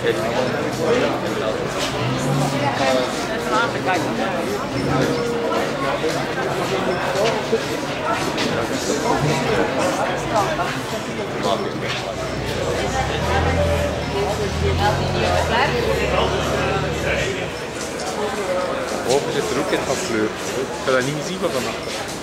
Open zit er ook in van kleur. Ik heb dat niet gezien van vannacht.